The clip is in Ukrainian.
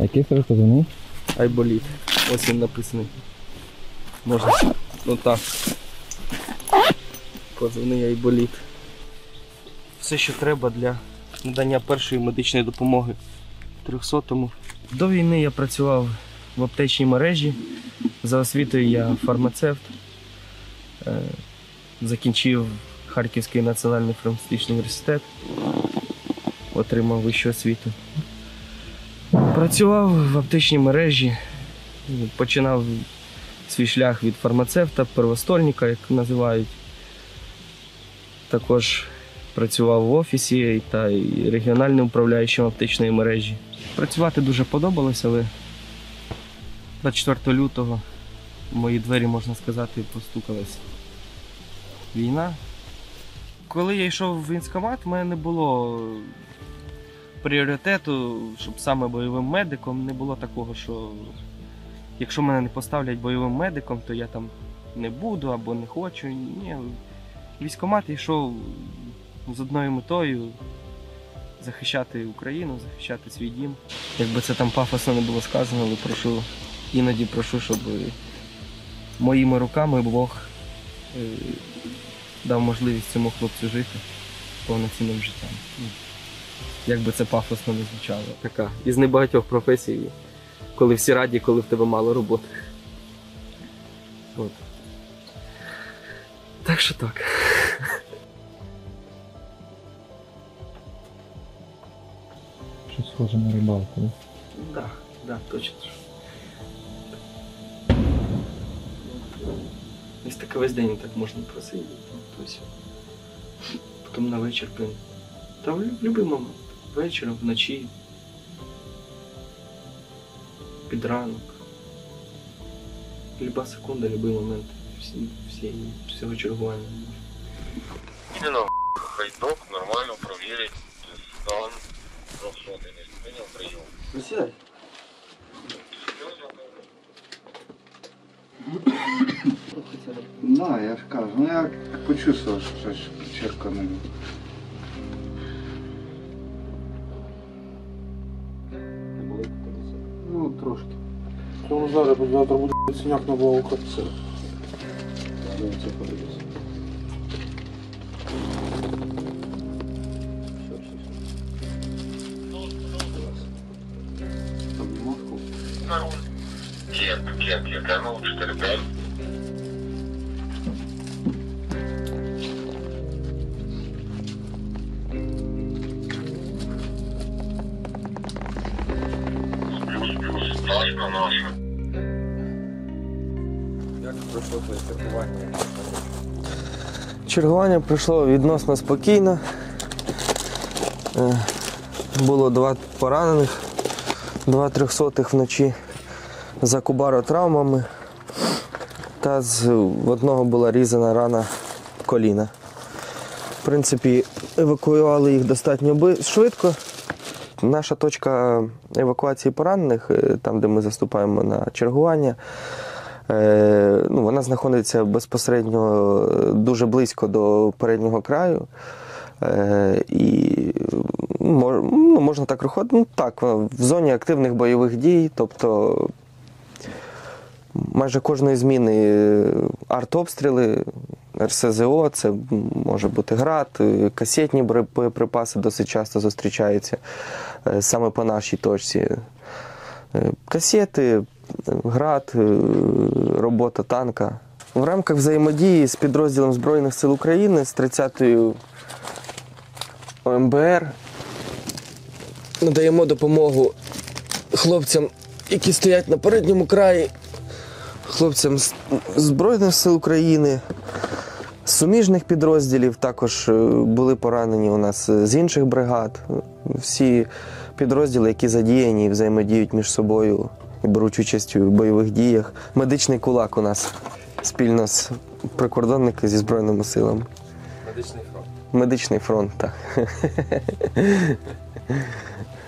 Який це позивний? Айболіт. Ось він написаний. Можна отак. Позивний Айболіт. Все, що треба для надання першої медичної допомоги 300-му. До війни я працював в аптечній мережі. За освітою я фармацевт. Закінчив Харківський національний фармацевтичний університет. Отримав вищу освіту. Працював в аптечній мережі. Починав свій шлях від фармацевта, первостольника, як називають. Також працював в офісі та й регіональним управляючим аптечної мережі. Працювати дуже подобалось, але 24 лютого в мої двері, можна сказати, постукалась війна. Коли я йшов в військкомат, в мене не було пріоритету, щоб саме бойовим медиком. Не було такого, що якщо мене не поставлять бойовим медиком, то я там не буду або не хочу. Ні. В військкомат я йшов з одною метою – захищати Україну, захищати свій дім. Якби це там пафосно не було сказано, але іноді прошу, щоб моїми руками Бог дав можливість цьому хлопцю жити повноцінним життям. Як би це пафосно не звучало. Така із небагатьох професій, коли всі раді, коли в тебе мало роботи. От. Так що так. Щось схоже на рибалку, так? Так, точно. Ось таке весь день так можна просидіти. Потім на вечір пин. Та в будь-який момент. Вечором, вночі. Під ранок. Люба секунда, будь-який момент. Всього чергування. Іменно хайдок нормально провірить стан розходи. Прийняв прийом. Присідай. Да, я ж кажу, ну я почувствував, що щось черкане. Ну, трошки. Тому зараз, бо завтра буде синяк на вовка. Все. Це подивиться. Кент, ну 4-5. Плюс, наша. Як пройшло твоє чергування? Чергування пройшло відносно спокійно. Було 2 поранених, 2 300-х вночі за кубаротравмами. Та в одного була різана рана коліна. В принципі, евакуювали їх достатньо швидко. Наша точка евакуації поранених, там де ми заступаємо на чергування, вона знаходиться безпосередньо дуже близько до переднього краю. І можна так проходити, в зоні активних бойових дій, тобто майже кожної зміни артобстріли, РСЗО, це може бути град, касетні боєприпаси досить часто зустрічаються саме по нашій точці. Касети, град, робота танка. В рамках взаємодії з підрозділом Збройних сил України, з 30-ю ОМБР, надаємо допомогу хлопцям, які стоять на передньому краї, хлопцям з Збройних сил України, з суміжних підрозділів, також були поранені у нас з інших бригад. Всі підрозділи, які задіяні і взаємодіють між собою і беруть участь у бойових діях. Медичний кулак у нас спільно з прикордонниками зі Збройними силами. Медичний фронт. Медичний фронт, так.